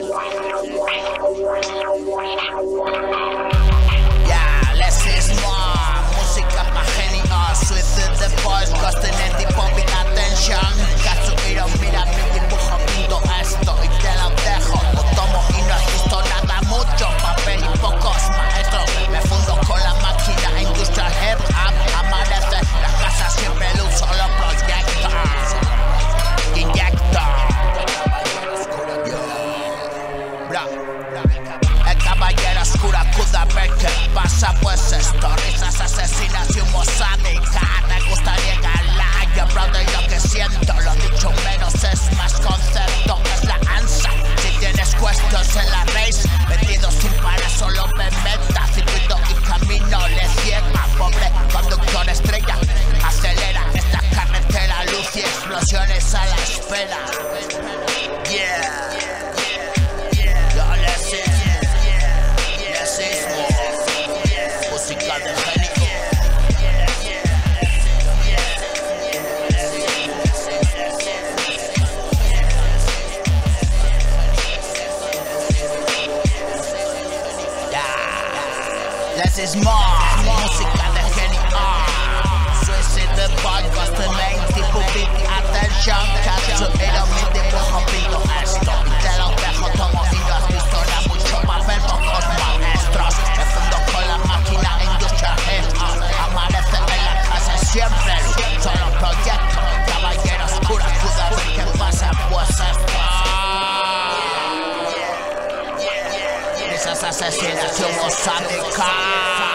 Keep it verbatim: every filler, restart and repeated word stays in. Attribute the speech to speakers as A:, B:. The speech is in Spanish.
A: Yeah, less is more. Música pa' genios. Suicide the boys, costing en tipo big attention. Katsuhiro, mira mi dibujo, pinto esto y te lo dejo. Lo tomo y no has visto nada, mucho papel y pocos maestros. Me fundo con la máquina industrial hip hop. Amanece, las casas siempre luz, solo proyectos. Inyecto. El caballero oscuro acuda a ver qué pasa, pues esto, risas asesinas y humo sádica. Me gustaría ganar, yo brother lo que siento, lo dicho menos es más concepto, es la ansia. Si tienes cuestiones en la race, metido sin parar, solo me meta, circuito y camino, le ciega, pobre conductor estrella, acelera esta carretera, luz y explosiones a la espera. Yeah. Música de genio. Yeah. Less is more. Música de genio. Suicide the podcast, the main tipo big attention. Katsuhiro, mi dibujo, pinto esto y te lo dejo, tomo y no has visto nada, mucho papel, pocos maestros. Me fundo con la máquina industrial hip hop. Amanece en la casa siempre luz, solo proyecto. Caballero oscuro acuda a ver qué pasa, pues esto. Esas asesinas y humo sádica.